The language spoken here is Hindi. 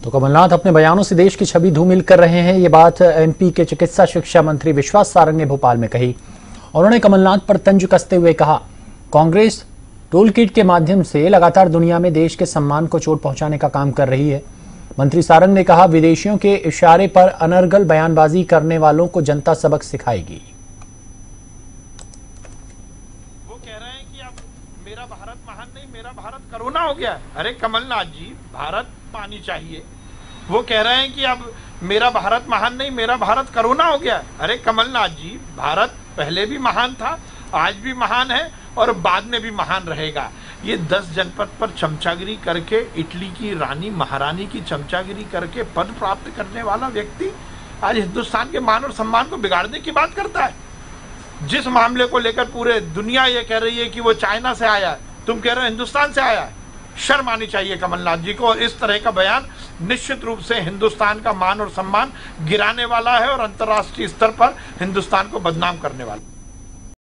तो कमलनाथ अपने बयानों से देश की छवि धूमिल कर रहे हैं। ये बात एमपी के चिकित्सा शिक्षा मंत्री विश्वास सारंग ने भोपाल में कही। उन्होंने कमलनाथ पर तंज कसते हुए कहा, कांग्रेस टूल किट के माध्यम से लगातार दुनिया में देश के सम्मान को चोट पहुंचाने का काम कर रही है। मंत्री सारंग ने कहा, विदेशियों के इशारे पर अनर्गल बयानबाजी करने वालों को जनता सबक सिखाएगी। वो कह रहे हैं कि अब मेरा भारत महान नहीं, मेरा भारत कोरोना हो गया। अरे कमलनाथ जी, भारत पानी चाहिए। वो कह रहे हैं कि अब मेरा भारत महान नहीं, मेरा भारत कोरोना हो गया। अरे कमलनाथ जी, भारत पहले भी महान था, आज भी महान है और बाद में भी महान रहेगा। ये 10 जनपद पर चमचागिरी करके, इटली की रानी महारानी की चमचागिरी करके पद प्राप्त करने वाला व्यक्ति आज हिंदुस्तान के मान और सम्मान को बिगाड़ने की बात करता है। जिस मामले को लेकर पूरे दुनिया ये कह रही है कि वो चाइना से आया है, तुम कह रहे हो हिंदुस्तान से आया है। शर्म आनी चाहिए कमलनाथ जी को। इस तरह का बयान निश्चित रूप से हिंदुस्तान का मान और सम्मान गिराने वाला है और अंतर्राष्ट्रीय स्तर पर हिंदुस्तान को बदनाम करने वाला है।